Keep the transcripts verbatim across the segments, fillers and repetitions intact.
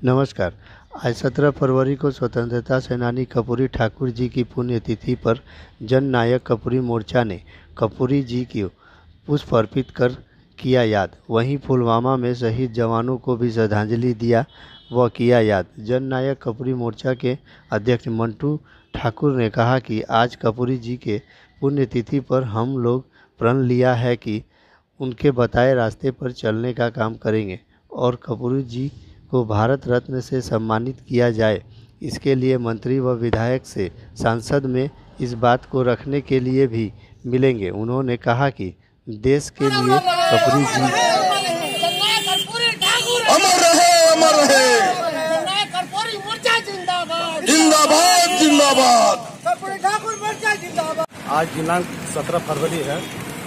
नमस्कार। आज सत्रह फरवरी को स्वतंत्रता सेनानी कर्पूरी ठाकुर जी की पुण्यतिथि पर जन नायक कर्पूरी मोर्चा ने कर्पूरी जी को पुष्प अर्पित कर किया याद। वहीं पुलवामा में शहीद जवानों को भी श्रद्धांजलि दिया व किया याद। जन नायक कर्पूरी मोर्चा के अध्यक्ष मंटू ठाकुर ने कहा कि आज कर्पूरी जी के पुण्यतिथि पर हम लोग प्रण लिया है कि उनके बताए रास्ते पर चलने का काम करेंगे और कर्पूरी जी को भारत रत्न से सम्मानित किया जाए। इसके लिए मंत्री व विधायक से सांसद में इस बात को रखने के लिए भी मिलेंगे। उन्होंने कहा कि देश के लिए कर्पूरी जी अमर रहे, अमर रहे, जिंदाबाद जिंदाबाद। आज दिनांक सत्रह फरवरी है।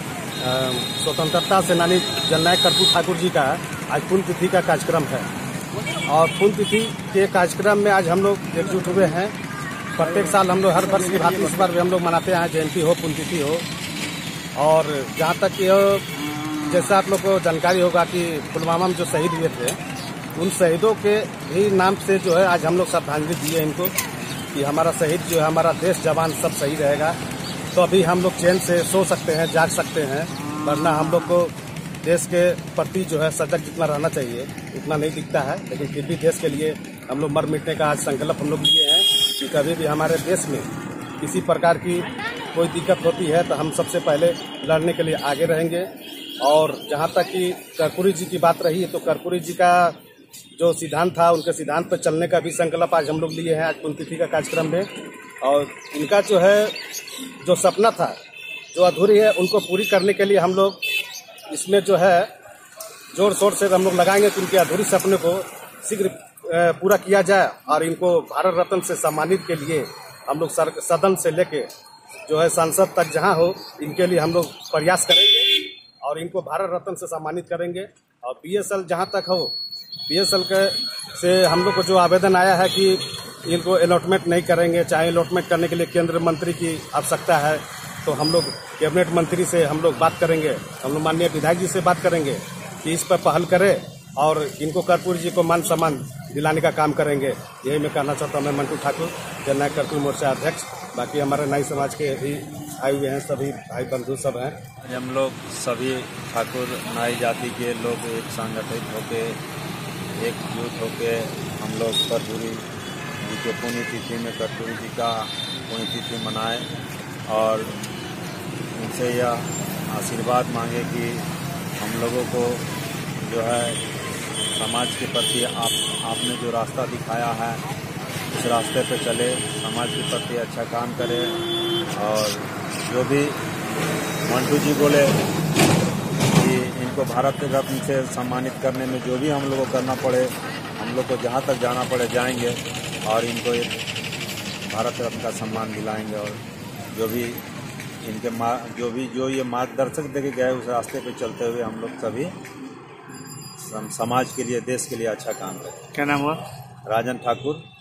स्वतंत्रता सेनानी जननायक कर्पूरी ठाकुर जी का आज पुण्यतिथि का कार्यक्रम है और पुण्यतिथि के कार्यक्रम में आज हम लोग एकजुट हुए हैं। प्रत्येक साल हम लोग हर वर्ष की भांति इस बार भी हम लोग मनाते हैं, जयंती हो पुण्यतिथि हो। और जहाँ तक यह जैसा आप लोग को जानकारी होगा कि पुलवामा में जो शहीद हुए थे उन शहीदों के ही नाम से जो है आज हम लोग श्रद्धांजलि दिए इनको कि हमारा शहीद जो है, हमारा देश जवान सब सही रहेगा तो अभी हम लोग चैन से सो सकते हैं, जाग सकते हैं। वरना हम लोग को देश के प्रति जो है सजग जितना रहना चाहिए उतना नहीं दिखता है, लेकिन फिर भी देश के लिए हम लोग मर मिटने का आज संकल्प हम लोग लिए हैं कि कभी भी हमारे देश में किसी प्रकार की कोई दिक्कत होती है तो हम सबसे पहले लड़ने के लिए आगे रहेंगे। और जहां तक कि कर्पूरी जी की बात रही है तो कर्पूरी जी का जो सिद्धांत था उनके सिद्धांत पर चलने का भी संकल्प आज हम लोग लिए हैं आज पुण्यतिथि का कार्यक्रम में। और इनका जो है जो सपना था जो अधूरी है उनको पूरी करने के लिए हम लोग इसमें जो है जोर शोर से हम लोग लगाएंगे कि उनके अधूरी सपने को शीघ्र पूरा किया जाए और इनको भारत रत्न से सम्मानित के लिए हम लोग सदन से लेके जो है संसद तक जहां हो इनके लिए हम लोग प्रयास करेंगे और इनको भारत रत्न से सम्मानित करेंगे। और बीएसएल जहां तक हो बीएसएल के से हम लोग को जो आवेदन आया है कि इनको अलॉटमेंट नहीं करेंगे, चाहे अलॉटमेंट करने के लिए केंद्र मंत्री की आवश्यकता है तो हम लोग कैबिनेट मंत्री से हम लोग बात करेंगे, हम लोग माननीय विधायक जी से बात करेंगे कि इस पर पहल करें और इनको कर्पूरी जी को मान सम्मान दिलाने का काम करेंगे। यही मैं कहना चाहता हूँ। मैं मंटू ठाकुर जननायक कर्पूरी मोर्चा अध्यक्ष। बाकी हमारे नाई समाज के भी आए हुए हैं, सभी भाई बंधु सब हैं। हम लोग सभी ठाकुर नाई जाति के लोग एक संगठित होके एकजुट होके हम लोग कर्पूरी जी के पुण्यतिथि में कर्पूरी जी का पुण्यतिथि मनाएं और उनसे यह आशीर्वाद मांगे कि हम लोगों को जो है समाज के प्रति आप आपने जो रास्ता दिखाया है उस रास्ते पे चले, समाज के प्रति अच्छा काम करें। और जो भी मंटू जी बोले कि इनको भारत रत्न से सम्मानित करने में जो भी हम लोग को करना पड़े, हम लोग को जहाँ तक जाना पड़े जाएंगे और इनको एक भारत रत्न का सम्मान दिलाएंगे। और जो भी इनके जो भी जो ये मार्गदर्शक देके गए उस रास्ते पे चलते हुए हम लोग सभी समाज के लिए, देश के लिए अच्छा काम करें। क्या नाम हुआ? राजन ठाकुर।